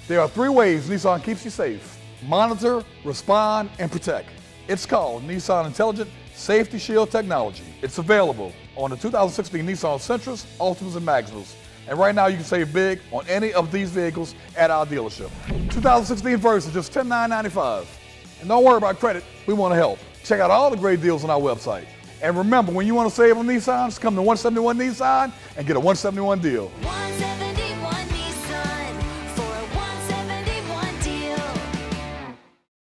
There are 3 ways Nissan keeps you safe: monitor, respond, and protect. It's called Nissan Intelligent Safety Shield Technology. It's available on the 2016 Nissan Sentras, Altimas, and Maximas. And right now you can save big on any of these vehicles at our dealership. 2016 Versa, just $10,995. And don't worry about credit, we want to help. Check out all the great deals on our website. And remember, when you want to save on Nissan, just come to 171 Nissan and get a 171 deal.